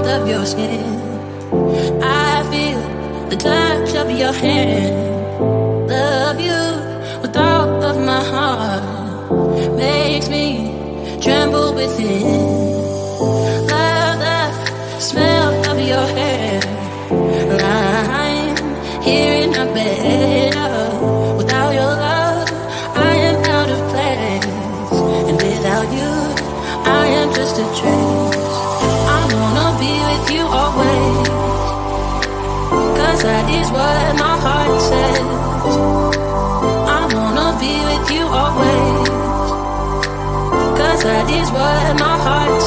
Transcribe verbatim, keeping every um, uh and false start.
warmth of your skin. I feel the touch of your hand. Love you with all of my heart. Makes me tremble within. Love the smell of your hair. I'm here in my bed. Oh, without your love, I am out of place. And without you, I am just a trace. I wanna be with you always, 'cause that is what my heart says. I wanna be with you always, 'cause that is what my heart